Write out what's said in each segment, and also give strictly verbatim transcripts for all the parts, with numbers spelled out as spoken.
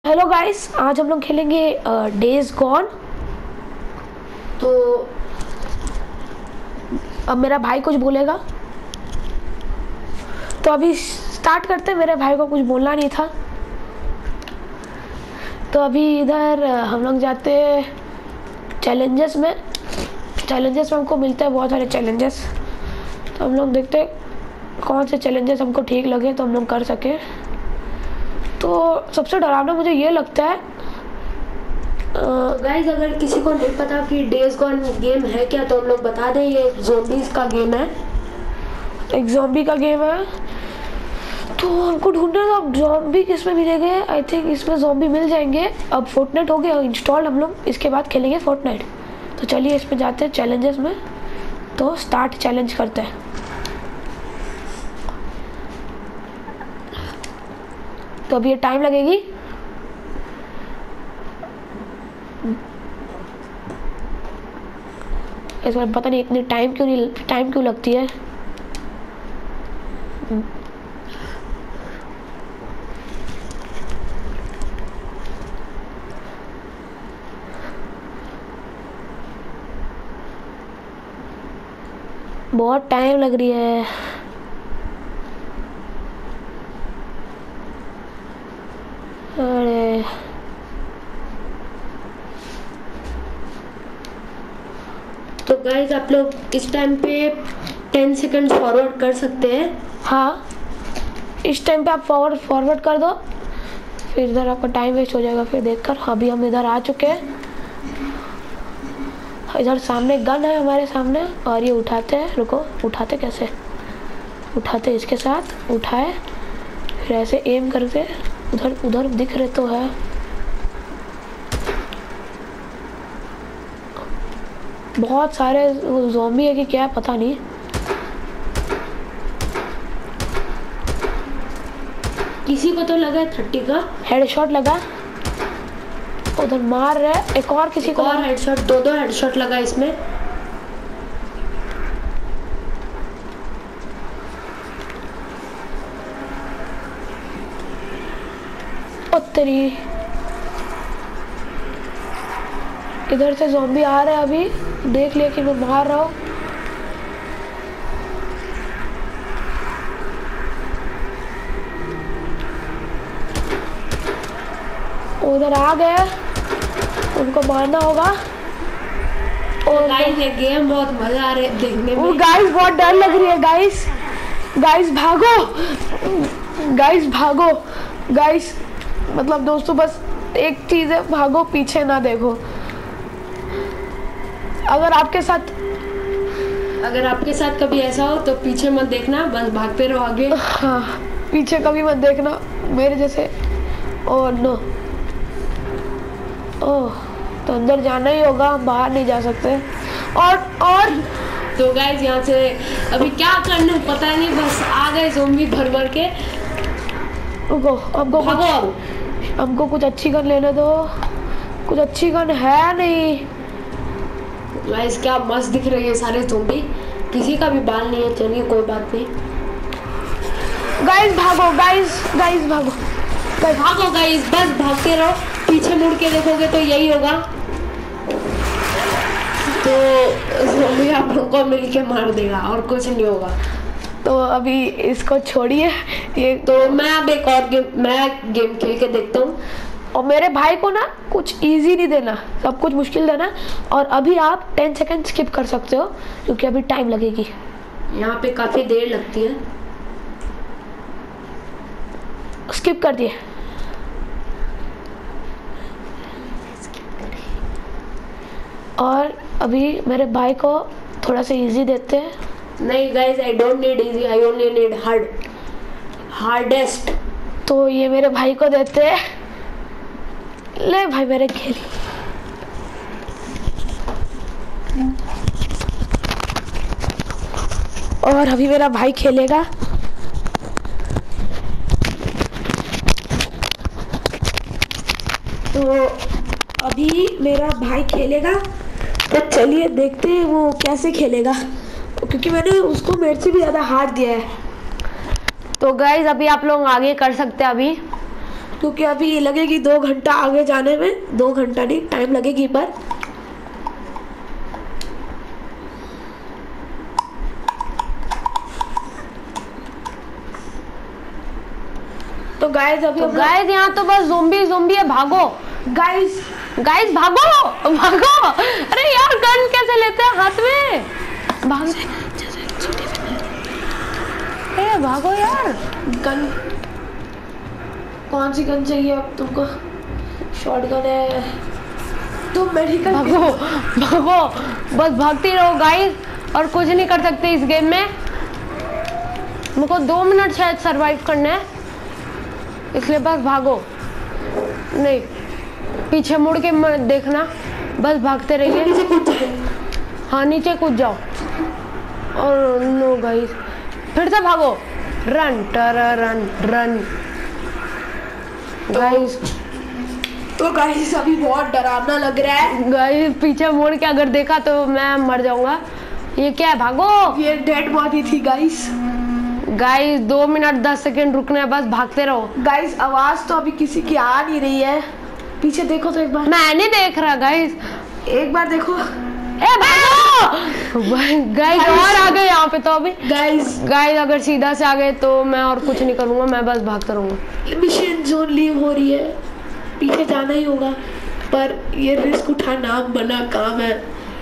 Hello guys, आज हम लोग खेलेंगे डेज गॉन। तो अब मेरा भाई कुछ बोलेगा, तो अभी स्टार्ट करते हैं। मेरे भाई को कुछ बोलना नहीं था, तो अभी इधर हम लोग जाते हैं चैलेंजेस में। चैलेंजेस में हमको मिलते हैं बहुत सारे चैलेंजेस, तो हम लोग देखते हैं कौन से चैलेंजेस हमको ठीक लगे तो हम लोग कर सकें। तो सबसे डरावना मुझे ये लगता है, गाइस uh, अगर किसी को नहीं पता कि डेज गॉन गेम है क्या, तो हम लोग बता दें, ये ज़ॉम्बीज़ का गेम है। एक ज़ॉम्बी का गेम है। तो हमको ढूंढना था अब ज़ॉम्बी किस में मिलेंगे। आई थिंक इसमें ज़ॉम्बी मिल जाएंगे। अब फोर्टनाइट हो गया इंस्टॉल, हम लोग इसके बाद खेलेंगे फोर्टनाइट। तो चलिए इसमें जाते हैं चैलेंजेस में। तो स्टार्ट चैलेंज करते हैं। तो अभी ये टाइम लगेगी। इस बार पता नहीं इतनी टाइम क्यों नहीं टाइम क्यों लगती है। बहुत टाइम लग रही है। अरे तो गाइस आप लोग इस टाइम पे टेन सेकंड फॉरवर्ड कर सकते हैं। हाँ, इस टाइम पे आप फॉरवर्ड फॉरवर्ड कर दो, फिर इधर आपका टाइम वेस्ट हो जाएगा फिर देखकर। अभी हम इधर आ चुके हैं। इधर सामने गन है हमारे सामने, और ये उठाते हैं। रुको, उठाते कैसे? उठाते इसके साथ, उठाए फिर ऐसे एम करते। उधर उधर दिख रहे तो है। बहुत सारे ज़ॉम्बी है कि क्या पता नहीं। किसी को तो लगा थर्टी का हेडशॉट लगा, उधर मार रहे। एक और किसी एक को और हेडशॉट, दो दो हेडशॉट लगा इसमें। तेरी इधर से ज़ॉम्बी आ रहे हैं। अभी देख लिया कि मैं मार रहा हूँ। उधर आ गए, उनको मारना होगा। और गाइस ये गेम बहुत मजा आ रहा है देखने में। गाइस बहुत डर लग रही है। गाइस गाइस भागो, गाइस भागो। गाइस मतलब दोस्तों, बस एक चीज है, भागो, पीछे ना देखो। अगर आपके साथ अगर आपके साथ कभी ऐसा हो तो पीछे मत देखना, बस भागते रहो आगे। हाँ, पीछे कभी मत देखना मेरे जैसे। ओह नो, ओह तो अंदर जाना ही होगा, बाहर नहीं जा सकते। और और तो गाइस यहाँ से अभी क्या करना है पता नहीं, बस आ गए ज़ॉम्बी भर भर के। रुको, हमको भागो, हमको कुछ अच्छी गन लेने दो। कुछ अच्छी गन है नहीं। गाइस क्या मस्त दिख रही है सारे ज़ॉम्बी। किसी का भी बाल नहीं है, चलिए कोई बात नहीं। गाइस भागो, गाइस गाइस भागो, गाइस भागो गाइस, बस भागते रहो। पीछे मुड़ के देखोगे तो यही होगा। तो ज़ॉम्बी आप लोगों को मिलके मार देगा और कुछ नहीं होगा। तो अभी इसको छोड़िए। ये तो मैं अब एक और गेम मैं गेम खेल के देखता हूँ। और मेरे भाई को ना कुछ इजी नहीं देना, सब कुछ मुश्किल देना। और अभी आप टेन सेकंड स्किप कर सकते हो, क्योंकि अभी टाइम लगेगी। यहाँ पे काफी देर लगती है। स्किप कर दिए। और अभी मेरे भाई को थोड़ा सा इजी देते हैं। नहीं guys, I don't need easy, I only need hard, hardest. तो ये मेरे भाई को देते हैं। ले भाई मेरे खेल। और अभी मेरा भाई खेलेगा। तो अभी मेरा भाई खेलेगा, तो चलिए देखते हैं वो कैसे खेलेगा, क्योंकि मैंने उसको मेरे से भी ज़्यादा हार्ड दिया है। तो गाइज अभी आप लोग आगे कर सकते हैं। अभी क्योंकि अभी ये लगेगी दो घंटा आगे जाने में, दो घंटा नहीं टाइम लगेगी पर। तो गाइस अभी तो गाइस यहाँ तो बस ज़ोंबी ज़ोंबी है, भागो गाइस गाइस भागो भागो। अरे यार गन कैसे लेते हैं हाथ में, भाग ए भागो यार। गन कौन सी गन चाहिए अब तुमको? शॉटगन है, तुम मेडिकल भागो भागो, बस भागते रहो गाइस, और कुछ नहीं कर सकते इस गेम में। मुझको दो मिनट शायद सरवाइव करना है, इसलिए बस भागो, नहीं पीछे मुड़ के मत देखना, बस भागते रहिए। नीचे कूद जाए। हाँ नीचे कूद जाओ, और नो गाइस फिर से भागो, रन टरा रन रन गाइस। तो गाइस अभी बहुत डरावना लग रहा है। गाइस पीछे मुड़ के अगर देखा तो मैं मर जाऊंगा। ये क्या है, भागो। ये डेड बॉडी थी गाइस। गाइस दो मिनट दस सेकंड रुकना है, बस भागते रहो। गाइस आवाज तो अभी किसी की आ नहीं रही है, पीछे देखो तो एक बार। मैं नहीं देख रहा गाइस, एक बार देखो। ए भागो गाइस, और आ गए यहाँ पे तो अभी। गाइस गाइस अगर सीधा से आ गए तो मैं और कुछ नहीं करूंगा, मैं बस भागता रहूंगा। मिशन जोन लीव हो रही है, पीछे जाना ही होगा, पर ये रिस्क उठाना बना काम है।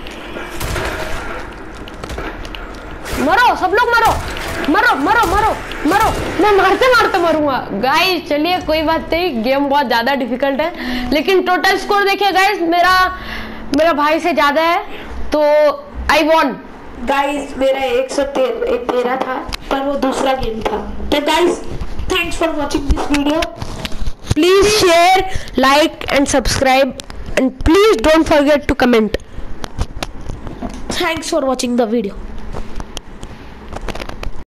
मरो सब लोग, मरो मरो मरो मरो मरो, मैं मारते मारते मरूंगा। गाइस चलिए कोई बात नहीं, गेम बहुत ज्यादा डिफिकल्ट है, लेकिन टोटल स्कोर देखिए गाइस, मेरा मेरा भाई से ज्यादा है, तो आई वॉन। गाइस मेरा एक सौ तेरह था, पर वो दूसरा गेम था। तो guys thanks for watching this video, please share, like and subscribe, and please don't forget to comment. Thanks for watching the video.